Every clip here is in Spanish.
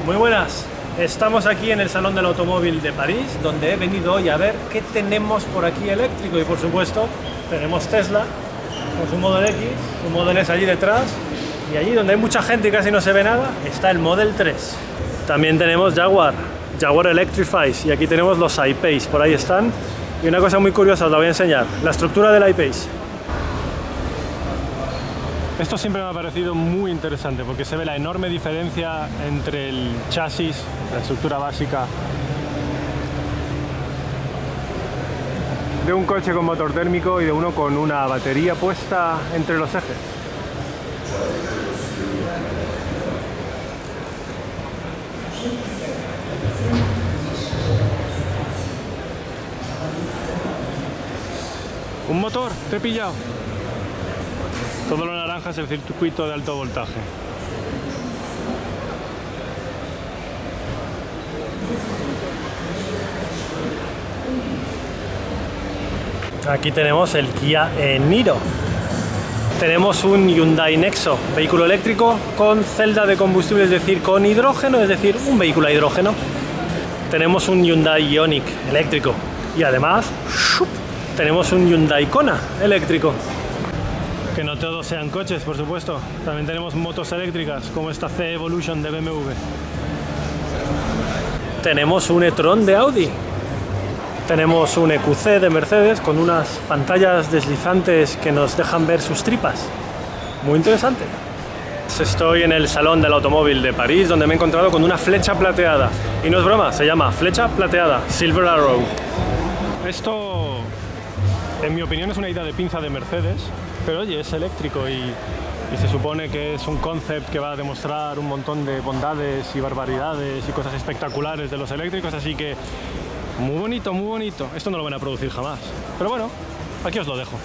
Muy buenas, estamos aquí en el Salón del Automóvil de París, donde he venido hoy a ver qué tenemos por aquí eléctrico. Y por supuesto tenemos Tesla con su Model X, su Model S allí detrás, y allí donde hay mucha gente y casi no se ve nada está el Model 3. También tenemos Jaguar Electrifies, y aquí tenemos los I-Pace, por ahí están. Y una cosa muy curiosa, os la voy a enseñar, la estructura del I-Pace. Esto siempre me ha parecido muy interesante porque se ve la enorme diferencia entre el chasis, la estructura básica de un coche con motor térmico y de uno con una batería puesta entre los ejes. Un motor, te he pillado. Todo lo naranja es el circuito de alto voltaje. Aquí tenemos el Kia Niro. Tenemos un Hyundai Nexo, vehículo eléctrico con celda de combustible, es decir, con hidrógeno, es decir, un vehículo a hidrógeno. Tenemos un Hyundai Ioniq eléctrico y además tenemos un Hyundai Kona eléctrico. Que no todos sean coches, por supuesto. También tenemos motos eléctricas, como esta C-Evolution de BMW. Tenemos un e-tron de Audi. Tenemos un EQC de Mercedes con unas pantallas deslizantes que nos dejan ver sus tripas. Muy interesante. Estoy en el Salón del Automóvil de París, donde me he encontrado con una flecha plateada. Y no es broma, se llama flecha plateada, Silver Arrow. Esto, en mi opinión, es una idea de pinza de Mercedes. Pero oye, es eléctrico y se supone que es un concept que va a demostrar un montón de bondades y barbaridades y cosas espectaculares de los eléctricos, así que muy bonito, muy bonito. Esto no lo van a producir jamás, pero bueno, aquí os lo dejo.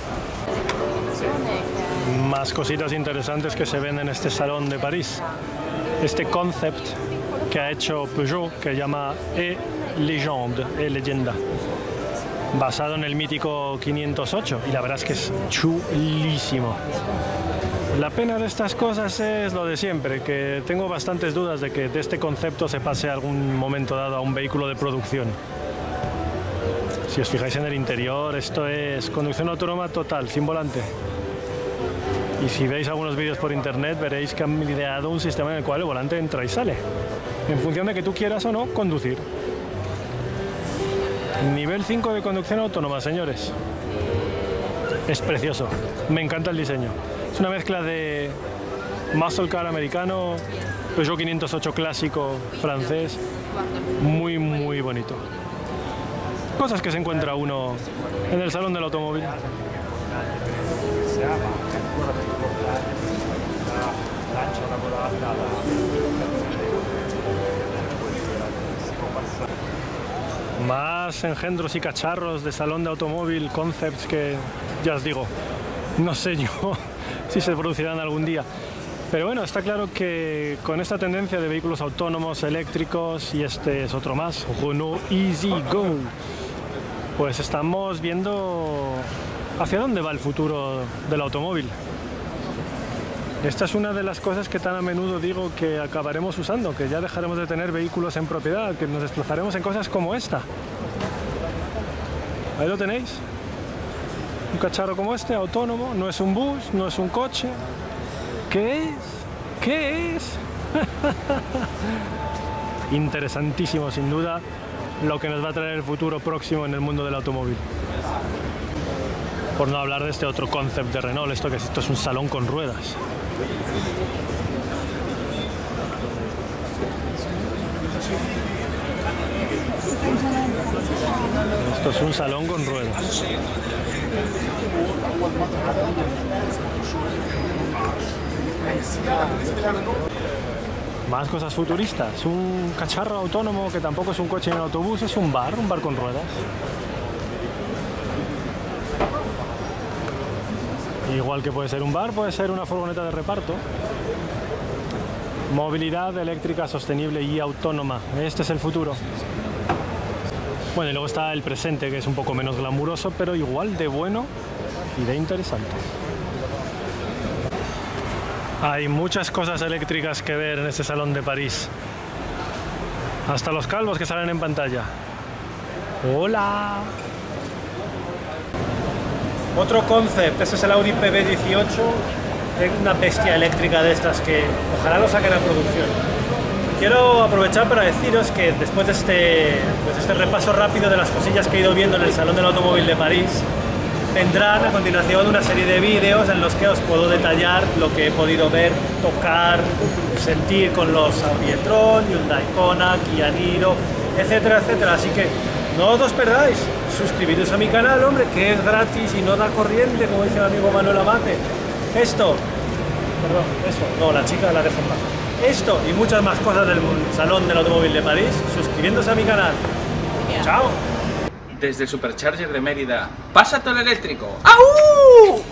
Más cositas interesantes que se ven en este Salón de París. Este concept que ha hecho Peugeot, que llama E-Legende, E-Leyenda, basado en el mítico 508, y la verdad es que es chulísimo. La pena de estas cosas es lo de siempre, que tengo bastantes dudas de que de este concepto se pase algún momento dado a un vehículo de producción. Si os fijáis en el interior, esto es conducción autónoma total, sin volante. Y si veis algunos vídeos por internet, veréis que han ideado un sistema en el cual el volante entra y sale, en función de que tú quieras o no conducir. Nivel 5 de conducción autónoma, señores. Es precioso, me encanta el diseño. Es una mezcla de muscle car americano, Peugeot 508 clásico francés, muy muy bonito. Cosas que se encuentra uno en el Salón del Automóvil. Más engendros y cacharros de Salón de Automóvil, concepts que, ya os digo, no sé yo si se producirán algún día. Pero bueno, está claro que con esta tendencia de vehículos autónomos, eléctricos, y este es otro más, Renault Easy Go, pues estamos viendo hacia dónde va el futuro del automóvil. Esta es una de las cosas que tan a menudo digo que acabaremos usando, que ya dejaremos de tener vehículos en propiedad, que nos desplazaremos en cosas como esta. Ahí lo tenéis. Un cacharro como este, autónomo, no es un bus, no es un coche. ¿Qué es? ¿Qué es? Interesantísimo, sin duda, lo que nos va a traer el futuro próximo en el mundo del automóvil. Por no hablar de este otro concept de Renault, esto es un salón con ruedas. Esto es un salón con ruedas. Más cosas futuristas. Un cacharro autónomo que tampoco es un coche ni un autobús, es un bar con ruedas. Igual que puede ser un bar, puede ser una furgoneta de reparto. Movilidad eléctrica sostenible y autónoma. Este es el futuro. Bueno, y luego está el presente, que es un poco menos glamuroso, pero igual de bueno y de interesante. Hay muchas cosas eléctricas que ver en este Salón de París. Hasta los calvos que salen en pantalla. ¡Hola! Otro concept, este es el Audi PB18, una bestia eléctrica de estas que ojalá lo saquen a producción. Quiero aprovechar para deciros que después de este repaso rápido de las cosillas que he ido viendo en el Salón del Automóvil de París, vendrán a continuación una serie de vídeos en los que os puedo detallar lo que he podido ver, tocar, sentir con los Audi e-tron, Hyundai Kona, Kia Niro, etcétera, etcétera. Así que no os perdáis, suscribiros a mi canal, hombre, que es gratis y no da corriente, como dice mi amigo Manuel Amate. Eso, no, la chica la dejo en paz. Esto y muchas más cosas del Salón del Automóvil de París, suscribiéndose a mi canal. ¡Chao! Desde el Supercharger de Mérida, ¡pásate al eléctrico! ¡Au!